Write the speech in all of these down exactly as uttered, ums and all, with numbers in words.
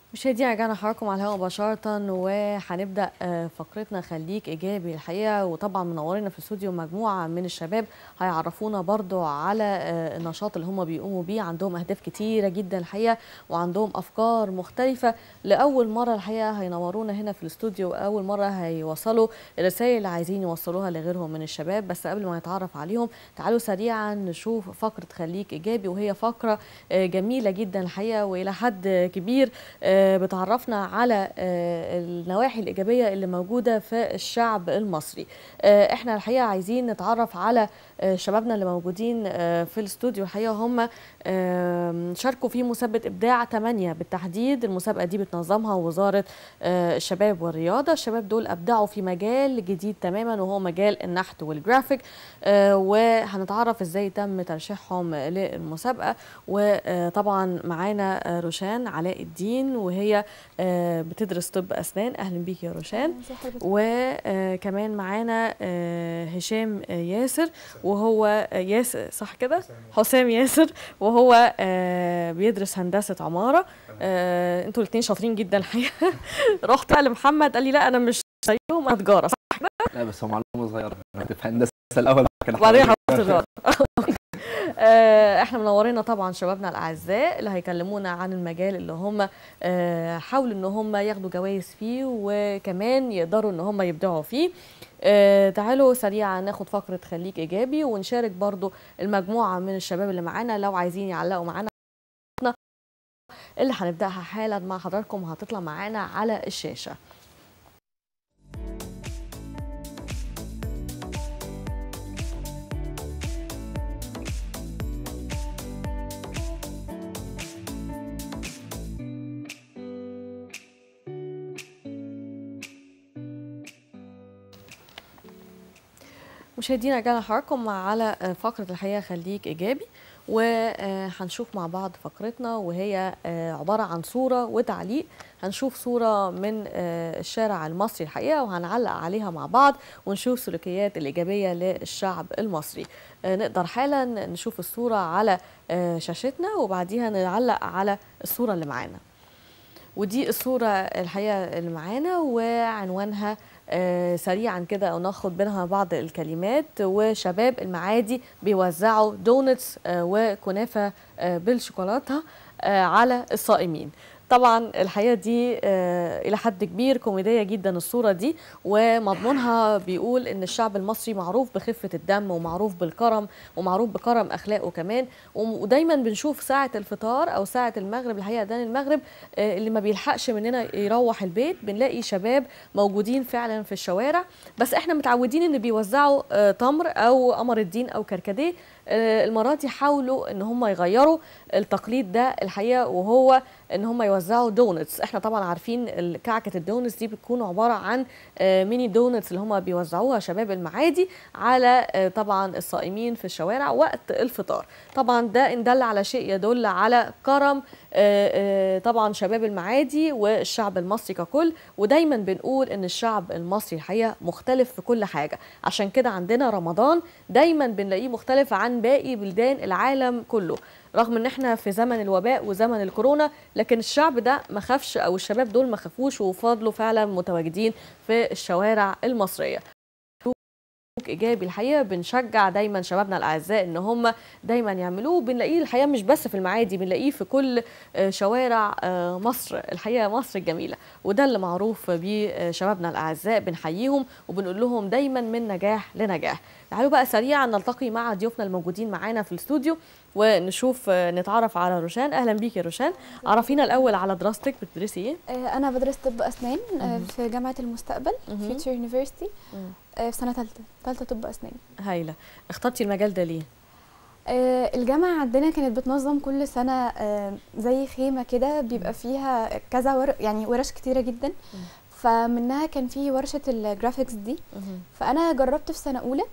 مشاهدينا رجعنا حضراتكم على الهواء مباشرة وهنبدأ فقرتنا خليك إيجابي الحقيقة. وطبعا منورنا في الاستوديو مجموعة من الشباب هيعرفونا برضو على النشاط اللي هم بيقوموا بيه. عندهم أهداف كتيرة جدا الحقيقة وعندهم أفكار مختلفة. لأول مرة الحقيقة هينورونا هنا في الاستوديو وأول مرة هيوصلوا الرسائل اللي عايزين يوصلوها لغيرهم من الشباب. بس قبل ما نتعرف عليهم تعالوا سريعا نشوف فقرة خليك إيجابي، وهي فقرة جميلة جدا الحقيقة وإلى حد كبير بتعرفنا على النواحي الإيجابية اللي موجودة في الشعب المصري. احنا الحقيقة عايزين نتعرف على شبابنا اللي موجودين في الاستوديو. الحقيقة هم شاركوا في مسابقة إبداع ثمانية بالتحديد. المسابقة دي بتنظمها وزارة الشباب والرياضة. الشباب دول أبدعوا في مجال جديد تماما وهو مجال النحت والجرافيك، وهنتعرف ازاي تم ترشيحهم للمسابقة. وطبعا معانا روشان علاء الدين وهي بتدرس طب أسنان. أهلا بيك يا روشان. وكمان معانا هشام ياسر وهو ياسر صح كده؟ حسام ياسر وهو بيدرس هندسة عمارة. انتوا الاثنين شاطرين جدا الحقيقة. رحت لمحمد قال لي لا أنا مش زيهم، أنا تجارة صح كده؟ لا بس هو معلومة صغيرة، أنا في هندسة الأول وبعدين حضرتك تجارة. احنا منورينا طبعا شبابنا الاعزاء اللي هيكلمونا عن المجال اللي هم حاولوا ان هم ياخدوا جوائز فيه وكمان يقدروا ان هم يبدعوا فيه. تعالوا سريعا ناخد فقره خليك ايجابي ونشارك برضو المجموعه من الشباب اللي معانا لو عايزين يعلقوا معانا اللي هنبداها حالا مع حضراتكم وهتطلع معانا على الشاشه. مشاهدينا رجعنا حضراتكم على فقرة الحقيقة خليك إيجابي، وهنشوف مع بعض فقرتنا وهي عبارة عن صورة وتعليق. هنشوف صورة من الشارع المصري الحقيقة وهنعلق عليها مع بعض ونشوف سلوكيات الإيجابية للشعب المصري. نقدر حالا نشوف الصورة على شاشتنا وبعديها نعلق على الصورة اللي معانا. ودي الصورة الحقيقة اللي معانا وعنوانها آه سريعا كده او ناخد منها بعض الكلمات. وشباب المعادي بيوزعوا دونتس آه وكنافه آه بالشوكولاته آه على الصائمين. طبعا الحقيقه دي آه الى حد كبير كوميديه جدا الصوره دي، ومضمونها بيقول ان الشعب المصري معروف بخفه الدم ومعروف بالكرم ومعروف بكرم اخلاقه كمان. ودايما بنشوف ساعه الفطار او ساعه المغرب الحقيقه ده المغرب آه اللي ما بيلحقش مننا يروح البيت بنلاقي شباب موجودين فعلا في الشوارع. بس احنا متعودين ان بيوزعوا آه تمر او قمر الدين او كركديه. آه المره دي حاولوا ان هم يغيروا التقليد ده الحقيقه وهو ان هم يوزعوا دونتس. احنا طبعا عارفين كعكه الدونتس دي بتكون عباره عن آه ميني دونتس اللي هم بيوزعوها شباب المعادي على آه طبعا الصائمين في الشوارع وقت الفطار. طبعا ده ان دل على شيء يدل على كرم آه طبعا شباب المعادي والشعب المصري ككل. ودايما بنقول ان الشعب المصري الحقيقه مختلف في كل حاجه، عشان كده عندنا رمضان دايما بنلاقيه مختلف عن باقي بلدان العالم كله. رغم ان احنا في زمن الوباء وزمن الكورونا لكن الشعب ده ما خافش او الشباب دول ما خافوش وفضلوا فعلا متواجدين في الشوارع المصريه. ايجابي الحقيقه بنشجع دايما شبابنا الاعزاء ان هم دايما يعملوه. بنلاقيه الحقيقه مش بس في المعادي، بنلاقيه في كل شوارع مصر الحقيقه، مصر الجميله. وده اللي معروف بيه شبابنا الاعزاء. بنحييهم وبنقول لهم دايما من نجاح لنجاح. تعالوا بقى سريعا نلتقي مع ضيوفنا الموجودين معانا في الاستوديو ونشوف نتعرف على روشان. اهلا بيك يا روشان. عرفينا الاول على دراستك، بتدرسي ايه؟ انا بدرس طب اسنان في جامعه المستقبل فيوتشر يونيفرسيتي في سنه ثالثه ثالثه طب اسنان. هايله. اخترتي المجال ده ليه؟ الجامعه عندنا كانت بتنظم كل سنه زي خيمه كده بيبقى فيها كذا ور... يعني ورش كتيره جدا. فمنها كان في ورشه الجرافيكس دي. فانا جربت في سنه اولى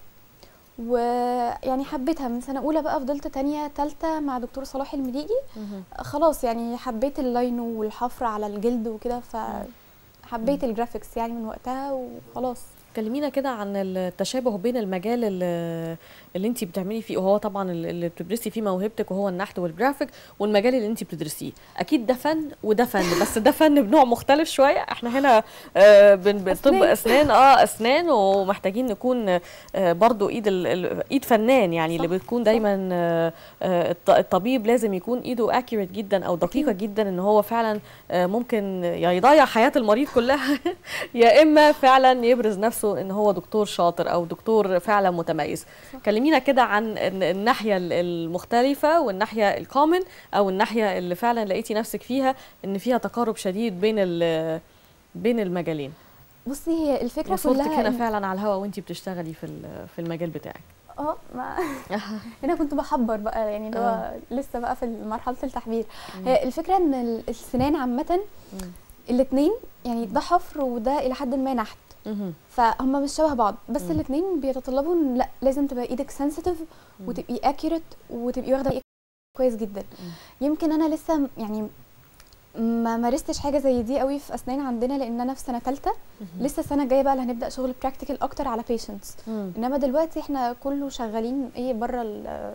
ويعني حبيتها. من سنه اولى بقى فضلت تانية تالتة مع دكتور صلاح المليجي. خلاص يعني حبيت اللاينو والحفر على الجلد وكده، فحبيت الجرافيكس يعني من وقتها وخلاص. كلمينا كده عن التشابه بين المجال اللي, اللي انت بتعملي فيه، وهو طبعا اللي بتدرسي فيه موهبتك وهو النحت والجرافيك، والمجال اللي انت بتدرسيه. اكيد ده فن وده فن، بس ده فن بنوع مختلف شويه. احنا هنا آه طب اسنان، اه اسنان، ومحتاجين نكون آه برضو ايد ايد فنان يعني. صح. اللي بتكون دايما آه الطبيب لازم يكون ايده اكيوريت جدا او دقيقه أكيد. جدا، ان هو فعلا آه ممكن يضيع حياه المريض كلها يا اما فعلا يبرز نفسه ان هو دكتور شاطر او دكتور فعلا متميز. صح. كلمينا كده عن الناحيه المختلفه والناحيه الكومن، او الناحيه اللي فعلا لقيتي نفسك فيها ان فيها تقارب شديد بين بين المجالين. بصي هي الفكره وصلتك كلها هنا فعلا على الهوا وانتي بتشتغلي في في المجال بتاعك. اه ما هنا كنت بحبر بقى يعني اللي هو لسه بقى في مرحله التحبير. هي الفكره ان السنان عامه الاثنين يعني ده حفر وده الى حد ما نحت، فهم مش شبه بعض، بس الاثنين بيتطلبوا ان لا لازم تبقى ايدك سنسيتيف وتبقي اكيوريت وتبقي واخده كويس جدا. يمكن انا لسه يعني ما مارستش حاجه زي دي قوي في اسنان عندنا، لان انا في سنه ثالثه، لسه السنه الجايه بقى اللي هنبدا شغل براكتيكال اكتر على بيشنتس. انما دلوقتي احنا كله شغالين ايه بره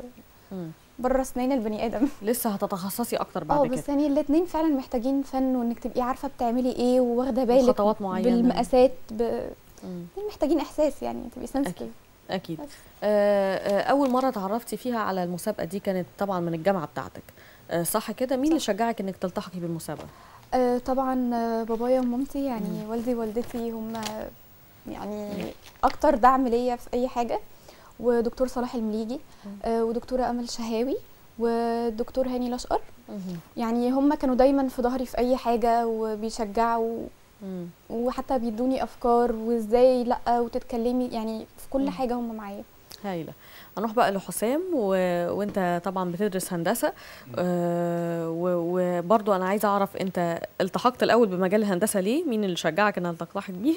بره اسنان البني ادم. لسه هتتخصصي اكتر بعد كده. اه بس يعني الاثنين فعلا محتاجين فن، وانك تبقي عارفه بتعملي ايه واخده بالك خطوات معينه بالمقاسات ب... محتاجين احساس يعني تبقي سنسيتيف. اكيد, أكيد. آه اول مره اتعرفتي فيها على المسابقه دي كانت طبعا من الجامعه بتاعتك، آه صح كده؟ مين اللي شجعك انك تلتحقي بالمسابقه؟ آه طبعا آه بابايا ومامتي يعني. مم. والدي ووالدتي هم يعني اكتر دعم ليا في اي حاجه، ودكتور صلاح المليجي آه ودكتوره امل شهاوي والدكتور هاني الاشقر. يعني هم كانوا دايما في ظهري في اي حاجه وبيشجعوا، مم. وحتى بيدوني افكار وازاي لا وتتكلمي يعني في كل مم. حاجه هم معايا. هايله. هنروح بقى لحسام و... وانت طبعا بتدرس هندسه، آه وبرضو انا عايزه اعرف انت التحقت الاول بمجال الهندسه ليه؟ مين اللي شجعك انك تلتحق بيه؟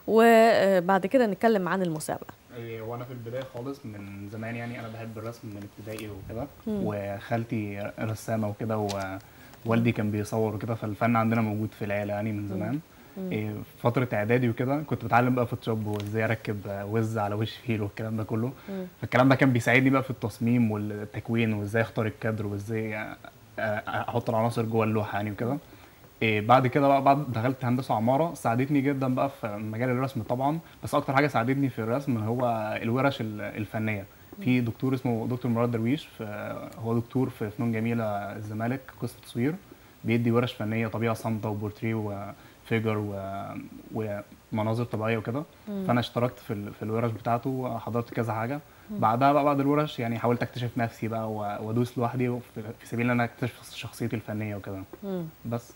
وبعد كده نتكلم عن المسابقه. وانا في البدايه خالص من زمان يعني انا بحب الرسم من ابتدائي وكده، وخالتي رسامه وكده، ووالدي كان بيصور وكده، فالفن عندنا موجود في العيله يعني من زمان. إيه فتره اعدادي وكده كنت بتعلم بقى فوتوشوب وازاي اركب وز على وش فيل والكلام ده كله. مم. فالكلام ده كان بيساعدني بقى في التصميم والتكوين وازاي اختار الكادر وازاي احط العناصر جوه اللوحه يعني وكده. إيه بعد كده بقى بعد دخلت هندسه عماره، ساعدتني جدا بقى في مجال الرسم طبعا، بس اكتر حاجه ساعدتني في الرسم هو الورش الفنيه. في دكتور اسمه دكتور مراد درويش، هو دكتور في فنون جميله الزمالك قسم تصوير، بيدي ورش فنيه طبيعه صامته وبورتريه و فيجر و... ومناظر طبيعيه وكده. فانا اشتركت في في الورش بتاعته وحضرت كذا حاجه. مم. بعدها بقى بعد الورش يعني حاولت اكتشف نفسي بقى وادوس لوحدي في سبيل ان انا اكتشف شخصيتي الفنيه وكده. بس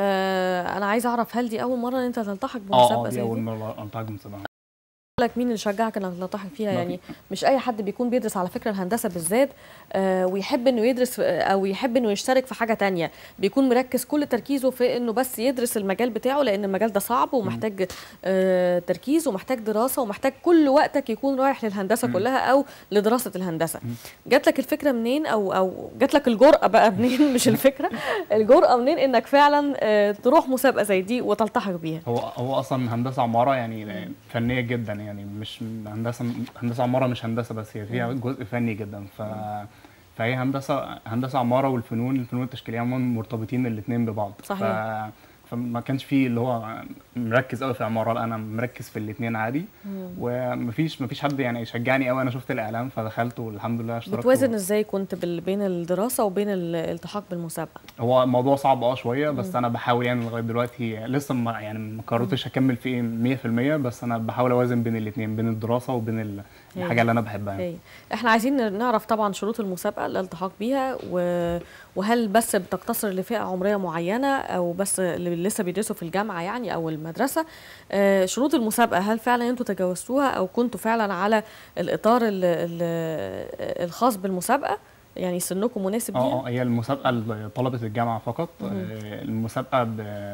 آه انا عايزه اعرف هل دي اول مره ان انت تلتحق بمسابقه زي دي؟ اه دي اول مره التحق بمسابقه. لك مين اللي شجعك انك تلتحق فيها؟ يعني مش اي حد بيكون بيدرس على فكره الهندسه بالذات آه ويحب انه يدرس او يحب انه يشترك في حاجه تانية، بيكون مركز كل تركيزه في انه بس يدرس المجال بتاعه، لان المجال ده صعب ومحتاج آه تركيز ومحتاج دراسه ومحتاج كل وقتك يكون رايح للهندسه م. كلها او لدراسه الهندسه. جات لك الفكره منين او او جات لك الجرأه بقى منين؟ مش الفكره، الجرأه منين انك فعلا آه تروح مسابقه زي دي وتلتحق بيها؟ هو هو اصلا هندسه عماره يعني فنيه جدا يعني، مش هندسه هندسه عماره مش هندسه بس، هي فيها جزء فني جدا. ف فهي هندسه هندسه عماره والفنون الفنون التشكيليه عموما مرتبطين الاثنين ببعض. صحيح. ف... فما كانش فيه اللي هو مركز قوي في عماره، لا انا مركز في الاثنين عادي. مم. ومفيش مفيش حد يعني يشجعني قوي، انا شفت الاعلان فدخلت والحمد لله اشتركت. بتوازن ازاي كنت بين الدراسه وبين الالتحاق بالمسابقه؟ هو الموضوع صعب اه شويه، بس مم. انا بحاول يعني لغايه دلوقتي لسه ما يعني ما قررتش اكمل فيه مية في المية، بس انا بحاول اوازن بين الاثنين، بين الدراسه وبين الحاجه اللي انا بحبها. هي. احنا عايزين نعرف طبعا شروط المسابقه الالتحاق بيها، و... وهل بس بتقتصر لفئه عمريه معينه او بس اللي لسه بيدرسوا في الجامعه يعني او المدرسه؟ آه شروط المسابقه هل فعلا انتوا تجاوزتوها او كنتوا فعلا على الاطار ال ال الخاص بالمسابقه؟ يعني سنكم مناسب ليها؟ اه هي المسابقه لطلبه الجامعه فقط. آه المسابقه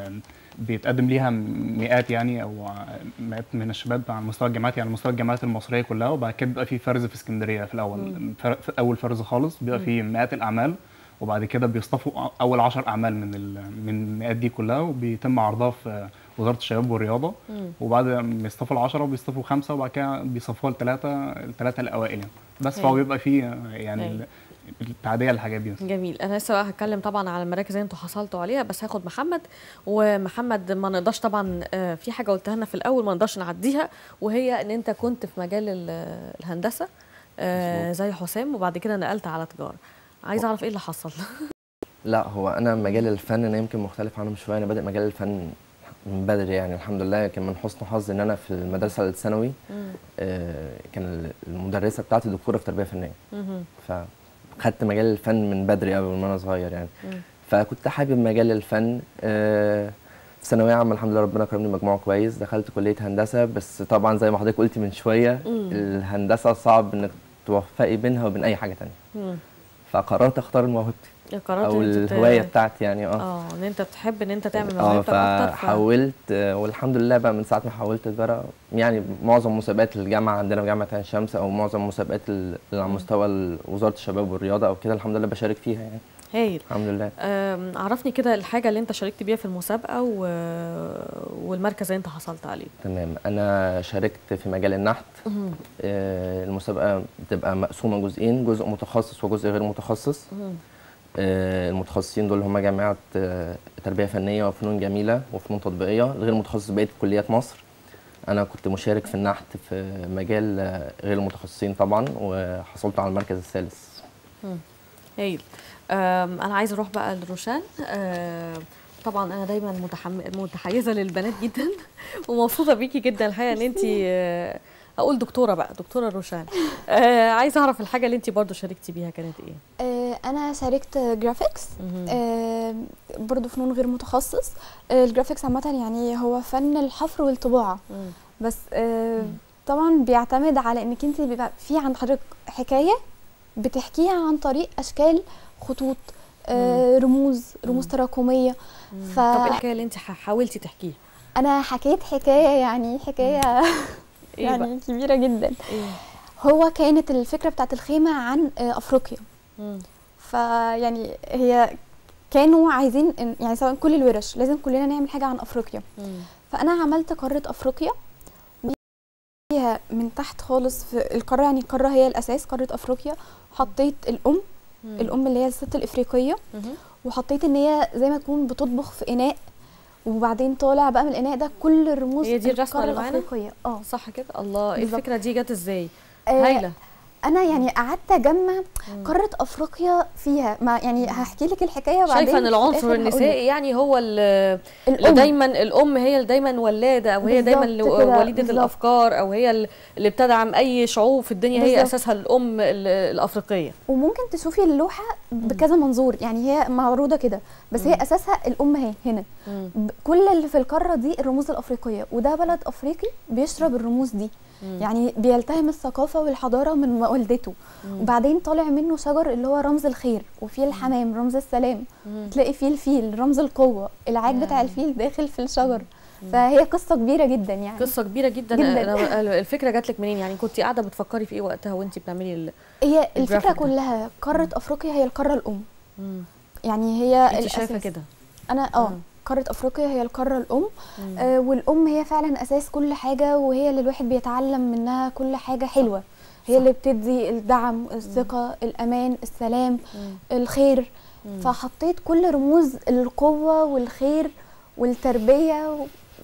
بيتقدم ليها مئات يعني او مئات من الشباب على مستوى الجامعات، يعني على مستوى الجامعات المصريه كلها، وبعد كده بيبقى في فرز في اسكندريه في الاول. مم. في اول فرز خالص بيبقى في مئات الاعمال، وبعد كده بيصطفوا اول عشر اعمال من من المئات دي كلها، وبيتم عرضها في وزاره الشباب والرياضه. مم. وبعد ما يصطفوا العشرة بيصطفوا خمسه وبعد كده بيصفوها الثلاثه الثلاثه الاوائل يعني. بس أيوة. فهو بيبقى فيه يعني أيوة. التعديه للحاجات دي. جميل. انا لسه هتكلم طبعا على المراكز اللي انتوا حصلتوا عليها، بس هاخد محمد. ومحمد ما نقدرش طبعا آه، في حاجه قلتها لنا في الاول ما نقدرش نعديها، وهي ان انت كنت في مجال ال- الهندسه آه، زي حسام، وبعد كده نقلت على تجاره. عايز اعرف ايه اللي حصل. لا هو انا مجال الفن انا يمكن مختلف عنهم شويه. انا بادئ مجال الفن من بدري يعني الحمد لله. كان من حسن حظي ان انا في المدرسه الثانوي مم. آه، كان المدرسه بتاعتي دكتوره في تربيه فنيه، مهم. فخدت مجال الفن من بدري قوي من وانا صغير يعني. مم. فكنت حابب مجال الفن. آه، في ثانويه عامه الحمد لله ربنا كرمني مجموع كويس، دخلت كليه هندسه. بس طبعا زي ما حضرتك قلتي من شويه مم. الهندسه صعب انك توفقي بينها وبين اي حاجه تانية. مم. فقررت اختار موهبتي قررت او إن أنت ت- الهوايه بتاعتي يعني. اه اه ان انت بتحب ان انت تعمل اه موهبتك اكتر. ف- فحولت آه، والحمد لله بقى من ساعه ما حولت تجاره يعني معظم مسابقات الجامعه عندنا في جامعه عين شمس او معظم مسابقات ال- اللي على مم. مستوى ال- وزاره الشباب والرياضه او كده الحمد لله بشارك فيها يعني هايل. الحمد لله. آم، عرفني كده الحاجه اللي انت شاركت بيها في المسابقه و... والمركز اللي انت حصلت عليه. تمام. انا شاركت في مجال النحت. مهم. آه، المسابقه بتبقى مقسومه جزئين، جزء متخصص وجزء غير متخصص. مهم. آه، المتخصصين دول هم جامعات آه، تربيه فنيه وفنون جميله وفنون تطبيقيه. الغير متخصص بقيه كليات مصر. انا كنت مشارك في النحت في مجال آه، غير المتخصصين طبعا، وحصلت على المركز الثالث. مم. هايل. آم، انا عايزه اروح بقى لروشان. آم، طبعا انا دايما متحم... متحيزه للبنات جدا ومبسوطه بيكي جدا الحقيقه ان انت آه، اقول دكتوره بقى دكتوره روشان. آه، عايزه اعرف الحاجه اللي انت برضو شاركتي بيها كانت ايه. آه، انا شاركت جرافيكس. مهم. آه، برضو فنون غير متخصص. آه، الجرافيكس عامه يعني هو فن الحفر والطباعه. مم. بس آه، مم. طبعا بيعتمد على انك انت بيبقى في عند حضرتك حكايه بتحكيها عن طريق اشكال، خطوط، آه، رموز رموز مم. تراكميه. مم. ف- طب ايه الحكايه اللي انت ح- حاولتي تحكيها. انا حكيت حكايه يعني حكايه ايه يعني بقى. كبيره جدا. ايه. هو كانت الفكره بتاعت الخيمه عن آه، افريقيا. مم. فيعني هي كانوا عايزين إن- يعني سواء كل الورش لازم كلنا نعمل حاجه عن افريقيا. مم. فانا عملت قاره افريقيا فيها من تحت خالص في القاره، يعني القاره هي الاساس قاره افريقيا. حطيت الام مم. الام اللي هي الست الافريقيه، مهم. وحطيت ان هي زي ما تكون بتطبخ في اناء، وبعدين طالع بقى من الاناء ده كل الرموز هي دي الرسمة القاره اللي معانا؟ الافريقيه. اه صح كده. الله، ايه بالظبط. الفكره دي جت ازاي. آه، هايله. انا يعني قعدت اجمع مم. قاره افريقيا فيها ما يعني هحكي لك الحكايه وبعدين شايفه ان في العنصر الآخر هقولك. النسائي يعني هو ال- اللي الام دايما الام هي اللي دايما ولاده، او هي دايما اللي بالظبط كده، وليده بالظبط. الافكار، او هي اللي بتدعم اي شعوب في الدنيا. هي بالظبط. اساسها الام ال- الافريقيه. وممكن تشوفي اللوحه بكذا منظور، يعني هي معروضه كده بس هي مم. اساسها الام اهي هنا. مم. ب- كل اللي في القاره دي الرموز الافريقيه، وده بلد افريقي بيشرب الرموز دي. مم. يعني بيلتهم الثقافه والحضاره من والدته. مم. وبعدين طالع منه شجر اللي هو رمز الخير، وفيه الحمام رمز السلام، مم. تلاقي فيه الفيل رمز القوه، العاج يا. بتاع الفيل داخل في الشجر. مم. فهي قصه كبيره جدا يعني. قصه كبيره جدا, جداً. أنا الفكره جات لك منين؟ يعني كنت قاعده بتفكري في ايه وقتها وانت بتعملي ال... هي الفكره الجرافيك ده. كلها قاره افريقيا هي القاره الام، مم. يعني هي انت الاساس. شايفه كده. انا اه مم. قاره افريقيا هي القاره الام. مم. آه والام هي فعلا اساس كل حاجه، وهي اللي الواحد بيتعلم منها كل حاجه حلوه. هي صح. اللي بتدي الدعم، الثقه، الامان، السلام، مم. الخير. مم. فحطيت كل رموز القوه والخير والتربيه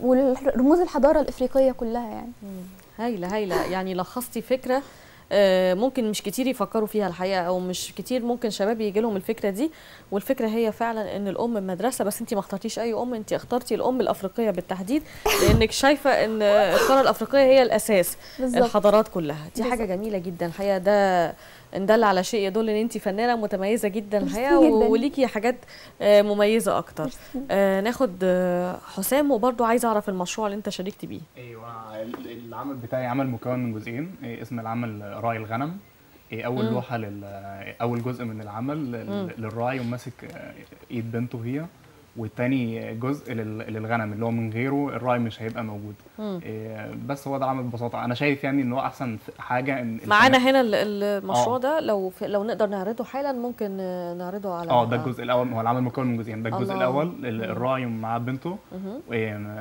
ورموز الحضاره الافريقيه كلها يعني. مم. هايله هايله. يعني لخصتي فكره آه، ممكن مش كتير يفكروا فيها الحقيقه، او مش كتير ممكن شباب يجي لهم الفكره دي. والفكره هي فعلا ان الام مدرسه، بس انت ما اخترتيش اي ام، انت اخترتي الام الافريقيه بالتحديد، لانك شايفه ان القاره الافريقيه هي الاساس بالظبط. الحضارات كلها. دي حاجه بالظبط. جميله جدا الحقيقه. ده ان دل على شيء يدل ان انت فنانه متميزه جدا الحقيقه، ميرسي جداً. وليكي حاجات آه، مميزه اكتر. ميرسي. آه، ناخد آه، حسام. وبرضه عايزه اعرف المشروع اللي انت شاركتي بيه. ايوه ال- العمل بتاعي عمل مكون من جزئين. إيه، اسم العمل راعي الغنم. إيه، اول مم. لوحه لل اول جزء من العمل لل- مم. للراعي وماسك آه، ايد بنته هي، والتاني جزء لل- للغنم اللي هو من غيره الراعي مش هيبقى موجود. مم. إيه، بس هو ده العمل ببساطه. انا شايف يعني ان هو احسن حاجه ان معانا الفن- هنا ال- المشروع آه. ده، لو في لو نقدر نعرضه حالا ممكن آه، نعرضه على اه ده الجزء الاول. هو العمل مكون من جزئين. ده الجزء الله. الاول مم. ال- الراعي مع بنته. مهم. إيه،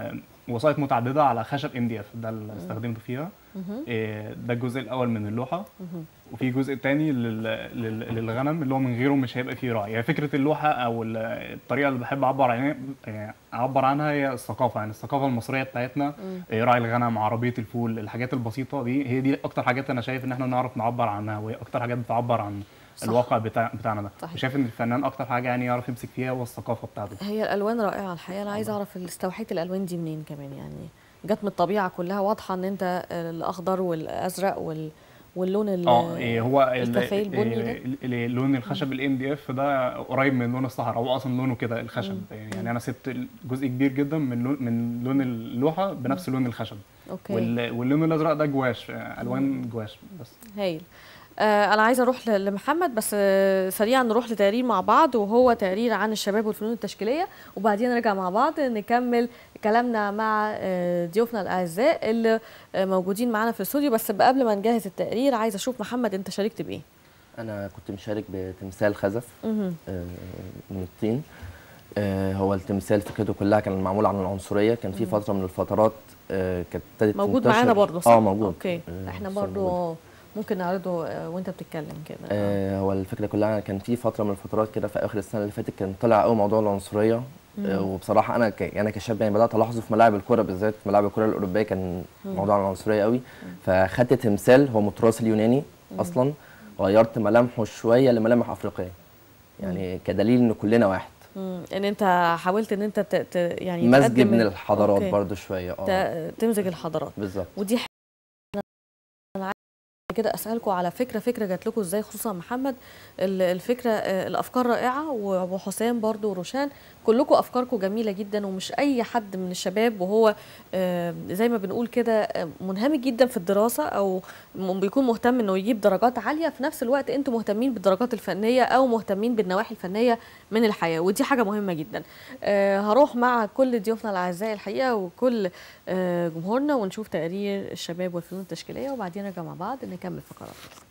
وسائط متعدده على خشب ام دي اف، ده اللي استخدمته فيها. إيه، ده الجزء الاول من اللوحه. وفي جزء تاني لل... لل... للغنم اللي هو من غيره مش هيبقى فيه راعي. يعني فكره اللوحه او ال- الطريقه اللي بحب اعبر عنها يعني اعبر عنها هي الثقافه، يعني الثقافه المصريه بتاعتنا. إيه، راعي الغنم، عربيه الفول، الحاجات البسيطه دي هي دي اكتر حاجات انا شايف ان احنا نعرف نعبر عنها، وهي اكتر حاجات بتعبر عن صح. الواقع بتاع بتاعنا ده. صحيح. وشايف ان الفنان اكتر حاجه يعني يعرف يمسك فيها هو الثقافه بتاعته. هي الالوان رائعه الحقيقه. انا عايزه اعرف استوحيت الالوان دي منين كمان، يعني جت من الطبيعه كلها واضحه ان انت الاخضر والازرق وال واللون ال- اه إيه هو ال- الكافيه البني ده. إيه ال- لون الخشب الام دي اف ده قريب من لون الصحراء، هو اصلا لونه كده الخشب. يعني انا سبت جزء كبير جدا من لون من لون اللوحه بنفس لون الخشب. اوكي. وال- واللون الازرق ده جواش، الوان جواش بس. هايل. آه انا عايزه اروح ل- لمحمد، بس آه سريعا نروح لتقرير مع بعض، وهو تقرير عن الشباب والفنون التشكيليه، وبعدين نرجع مع بعض نكمل كلامنا مع آه ضيوفنا الاعزاء اللي آه موجودين معانا في الاستوديو. بس قبل ما نجهز التقرير عايزه اشوف محمد انت شاركت بايه؟ انا كنت مشارك بتمثال خزف مهم. آه، من الطين. آه، هو التمثال فكرته كلها كان معمول عن العنصريه. كان في فتره من الفترات آه، كانت ابتدت موجود تنتشر. معانا برضه صح؟ اه موجود. اوكي. آه، احنا الصورة موجودة. برضه ممكن نعرضه آه، وانت بتتكلم كده. آه، هو الفكره كلها كان في فتره من الفترات كده في اخر السنه اللي فاتت كان طلع قوي موضوع العنصريه. آه، وبصراحه انا ك... انا كشاب يعني بدات الاحظه في ملاعب الكوره، بالذات ملاعب الكوره الاوروبيه كان موضوع العنصريه قوي. فخدت تمثال هو متراث اليوناني اصلا، غيرت ملامحه شويه لملامح افريقيه، يعني كدليل ان كلنا واحد. مم. ان انت حاولت ان انت ت... ت... يعني مزج تقدم من ال- الحضارات أوكي. برضو شويه. اه ت... تمزج الحضارات، بالظبط. ودي حاجة انا عايزه كده اسالكم على فكره فكره جات لكم ازاي، خصوصا محمد ال- الفكره آه، الافكار رائعه، وابو حسام برضو وروشان كلكم افكاركم جميله جدا، ومش اي حد من الشباب وهو آه، زي ما بنقول كده آه، منهمك جدا في الدراسه او م- بيكون مهتم انه يجيب درجات عاليه، في نفس الوقت انتم مهتمين بالدرجات الفنيه او مهتمين بالنواحي الفنيه من الحياه، ودي حاجه مهمه جدا. آه، هروح مع كل ضيوفنا الاعزاء الحقيقه وكل آه، جمهورنا ونشوف تقرير الشباب والفنون التشكيليه، وبعدين نرجع مع بعض نكمل فقراتنا.